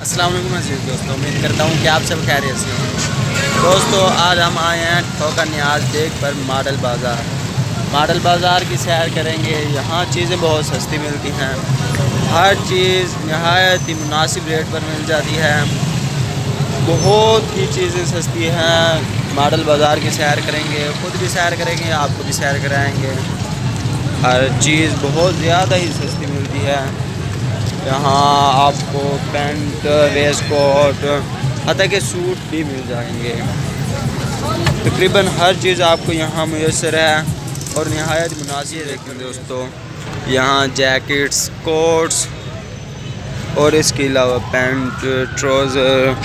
अस्सलाम वालेकुम अज़ीज़ दोस्तों, उम्मीद करता हूँ कि आप सब खैरियत से हों। दोस्तों आज हम आए हैं ठोकर नियाज़ बेग पर मॉडल बाज़ार की सैर करेंगे। यहाँ चीज़ें बहुत सस्ती मिलती हैं, हर चीज़ नहायत ही मुनासिब रेट पर मिल जाती है। बहुत ही चीज़ें सस्ती हैं। मॉडल बाज़ार की सैर करेंगे, ख़ुद भी सैर करेंगे, आपको भी सैर कराएँगे। हर चीज़ बहुत ज़्यादा ही सस्ती मिलती है। यहाँ आपको पैंट, वेस्ट कोट, हत्ता के सूट भी मिल जाएंगे। तकरीबन हर चीज़ आपको यहाँ मुयस्सर है और नहायत मुनासिब। देखें दोस्तों, यहाँ जैकेट्स, कोट्स और इसके अलावा पैंट, ट्राउज़र,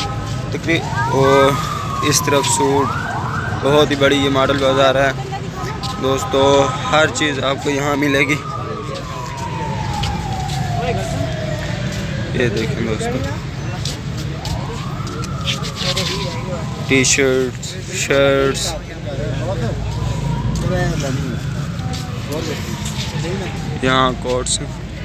और इस तरफ सूट। बहुत ही बड़ी ये मॉडल बाज़ार है दोस्तों, हर चीज़ आपको यहाँ मिलेगी। ये देखें दोस्तों, टी शर्ट्स, शर्ट्स, यहाँ कोट्स।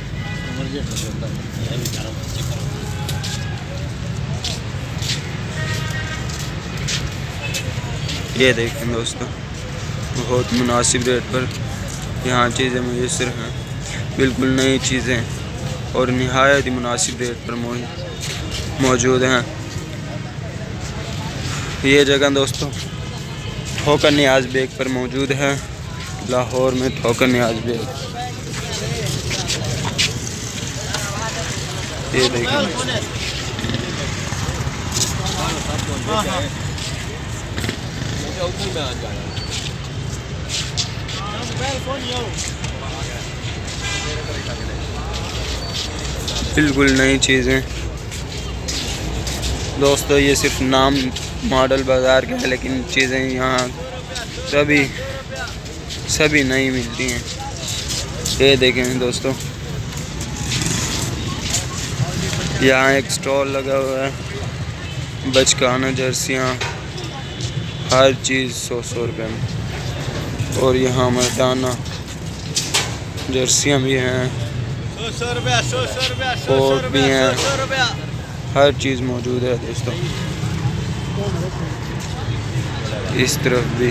ये देखें दोस्तों, बहुत मुनासिब रेट पर यहाँ चीज़ें मुयस्सर हैं, बिल्कुल नई चीज़ें और निहायत ही मुनासिब रेट पर मौजूद हैं। ये जगह दोस्तों ठोकर नियाज़ बेग पर मौजूद है, लाहौर में ठोकर नियाज़ बेग। ये देखिए, बिल्कुल नई चीज़ें दोस्तों। ये सिर्फ नाम मॉडल बाज़ार का है, लेकिन चीज़ें यहाँ सभी नई मिलती हैं। ये देखें दोस्तों, यहाँ एक स्टॉल लगा हुआ है, बचकाना जर्सियाँ, हर चीज़ 100 रुपये में। और यहाँ मर्दाना जर्सियाँ भी हैं, कोट भी हैं, हर चीज़ मौजूद है दोस्तों। इस तरफ भी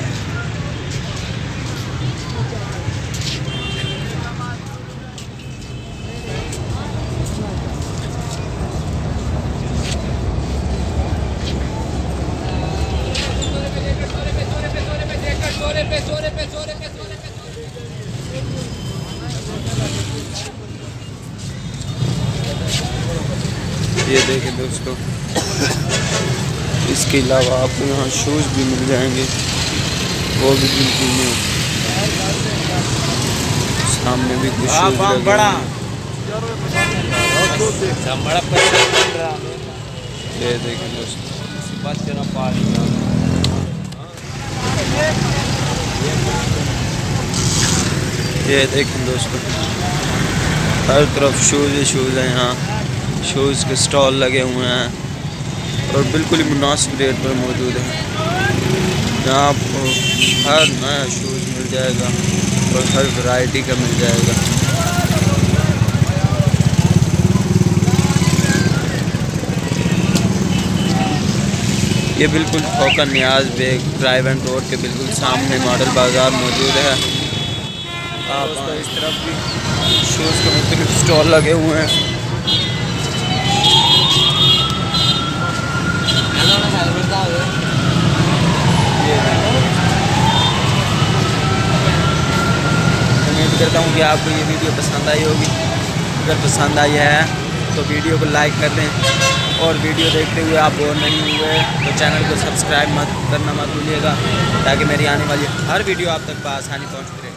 ये देखें दोस्तों। इसके अलावा आपको यहाँ शूज़ भी मिल जाएंगे, वो भी बिल्कुल नहीं। सामने भी कुछ शूज़ लगे हैं। ये देखें दोस्तों, ये देखें दोस्तों, हर तरफ शूज़ ही शूज़ हैं। यहाँ शूज़ के स्टॉल लगे हुए हैं और बिल्कुल ही मुनासिब रेट पर मौजूद है। यहाँ आपको हर नया शूज़ मिल जाएगा और हर वैरायटी का मिल जाएगा। ये बिल्कुल Thokar Niaz Baig drive and road के बिल्कुल सामने मॉडल बाज़ार मौजूद है। आप इस तरफ भी शूज़ के मुख्तलिफ स्टॉल लगे हुए हैं। उम्मीद करता हूँ कि आपको ये वीडियो पसंद आई होगी। अगर पसंद आई है तो वीडियो को लाइक कर दें, और वीडियो देखते हुए आप बोर नहीं हुए तो चैनल को सब्सक्राइब करना मत भूलिएगा, ताकि मेरी आने वाली हर वीडियो आप तक आसानी पहुँचती रहे।